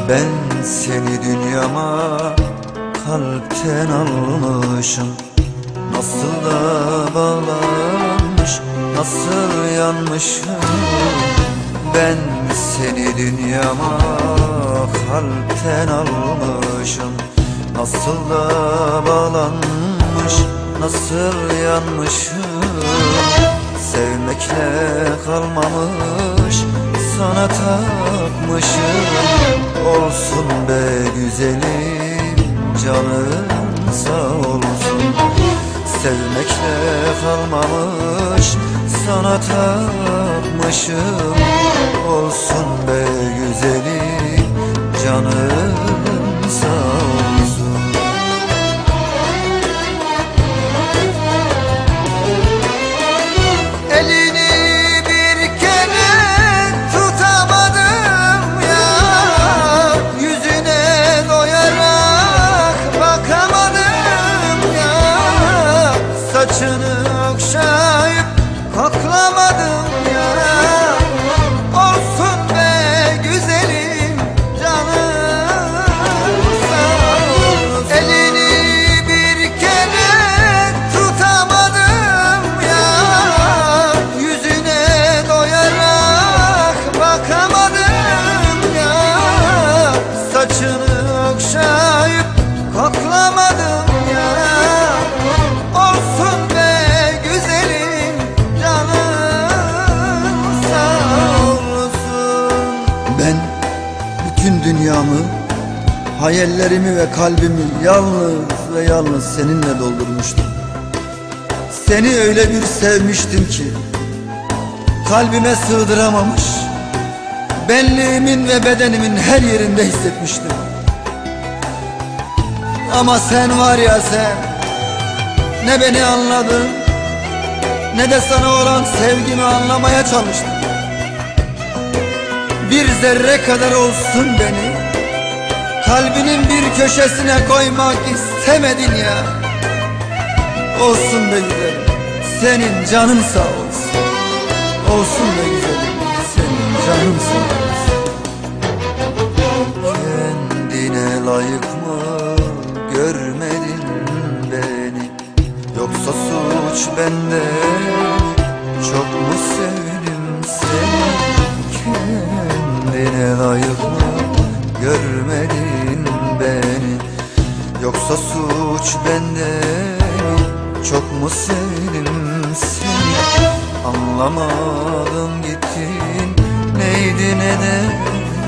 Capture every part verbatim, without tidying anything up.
Ben seni dünyama kalpten almışım. Nasıl da bağlanmış, nasıl yanmışım. Ben seni dünyama kalpten almışım. Nasıl da bağlanmış, nasıl yanmışım. Sevmekle kalmamış, sana takmışım. Olsun be güzelim, canın sağ olsun. Sevmekle kalmamış, sana takmışım. Olsun be güzelim, canın sağ olsun. Elini bir kere tutamadım ya, yüzüne doyarak bakamadım ya. Saçını okşayıp koklamadım ya. Olsun be güzelim, canım sağ olsun. Elini bir kere tutamadım ya, yüzüne doyarak bakamadım ya. Saçını okşayıp koklamadım ya. Olsun be güzelim, canım sağ olsun. Ben bütün dünyamı, hayallerimi ve kalbimi yalnız ve yalnız seninle doldurmuştum. Seni öyle bir sevmiştim ki kalbime sığdıramamış, benliğimin ve bedenimin her yerinde hissetmiştim. Ama sen var ya sen, ne beni anladın, ne de sana olan sevgimi anlamaya çalıştın. Bir zerre kadar olsun beni kalbinin bir köşesine koymak istemedin ya. Olsun be güzelim, senin canın sağ olsun. Olsun be güzelim, senin canın sağ olsun. Kendine layık mı görmedin beni, yoksa suç bende, çok mu sevdim seni? Kendine layık mı görmedin beni, yoksa suç bende, çok mu sevdim seni? Anlamadım gittin, neydi neden?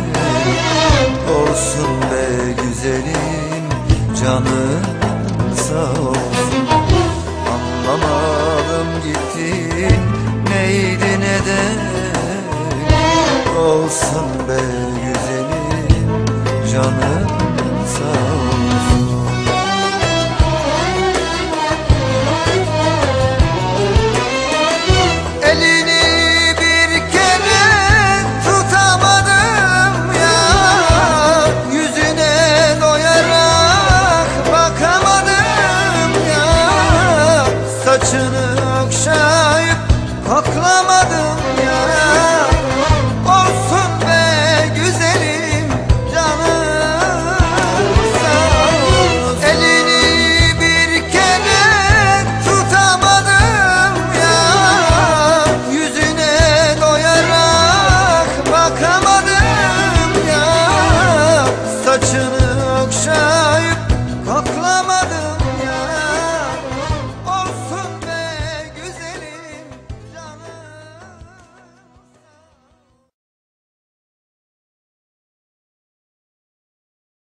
Olsun be güzelim, canın sağ olsun. Anlamadım gittin, neydi neden? Olsun be güzelim, canın sağ olsun.